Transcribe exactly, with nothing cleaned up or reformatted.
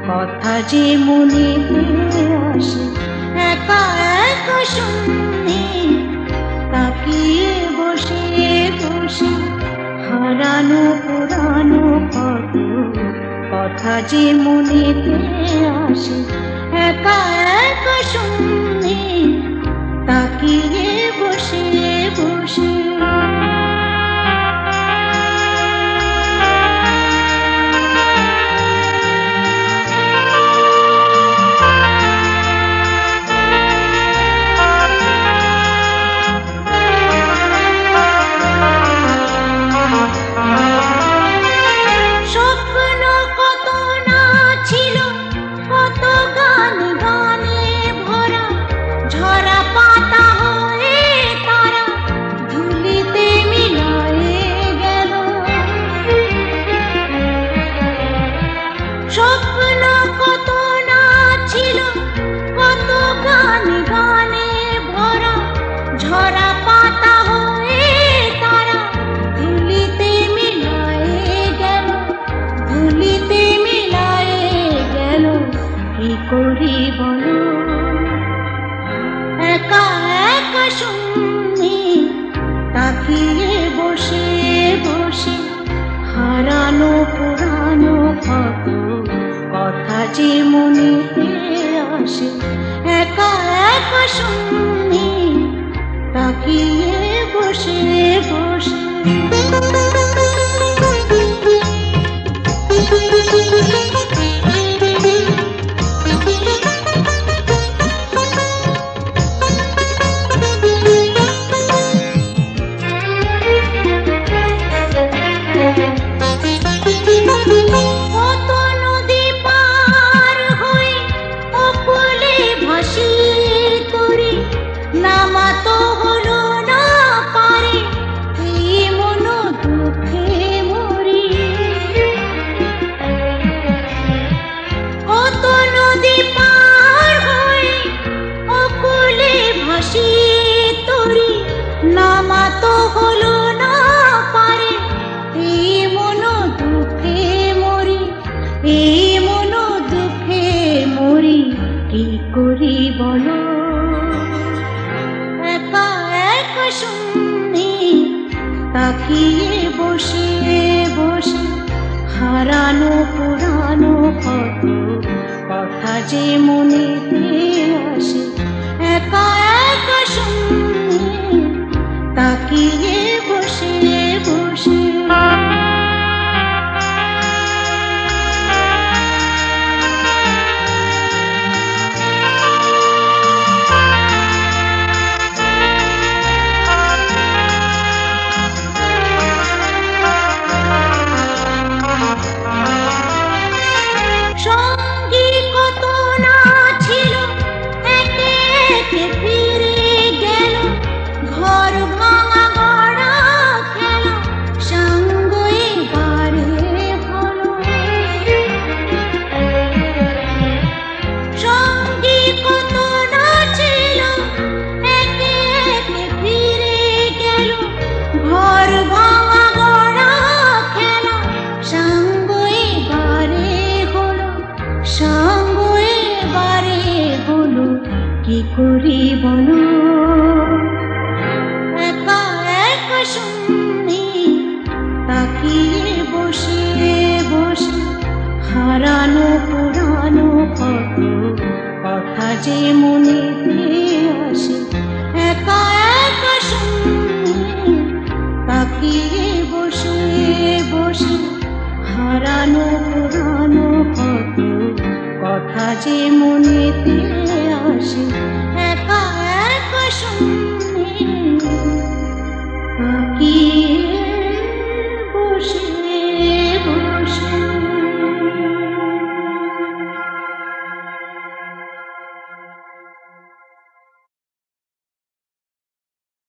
কথা যে মনেতে আসে একা একা শুনি তাকিয়ে বসে বসে হারানো পুরানো কত কথা যে মনেতে আসে একা একা শুনি তাকিয়ে বসে বসে ঝরা পাতা হয়ে তারা ধুলিতে মিলায়ে গেল ধুলিতে মিলায়ে গেল কি করি বলো একা একা শুনি তাকিয়ে বসে বসে হারানো পুরানো কত কথা যে মনেতে আসে একা একা শুনি তাকিয়ে বসে বসে কত নদী পার হয়ে অকুলে ভাসি তরি নামা তো হলো না পারে এই মন দুঃখে মরি কত নদী পার হয়ে অকুলে ভাসি তরি নামা তো হলো না পারে এই মন দুঃখে মরি এই মন দুঃখে মরি কি করি বলো একা একা শুনি তাকিয়ে বসে বসে হারানো পুরানো কত কথা যে মনেতে আসে একা একা শুনি তাকিয়ে বসে বসে সঙ্গী কত না ছিল একে একে ফিরে গেল ঘর ভাঙা গড়া খেলা সঙ্গ এবারে হলো সঙ্গী কত না ছিল একে একে ফিরে গেল ঘর ভাঙা গড়া খেলা সঙ্গ এবারে হলো সঙ্গ এবারে হলো কি করি বলো একা একা শুনি তাকিয়ে বসে বসে হারানো পুরানো কত কথা যে মনেতে আসে একা একা শুনি তাকিয়ে বসে বসে হারানো পুরানো কত কথা যে মনেতে আসে একা একা শুনি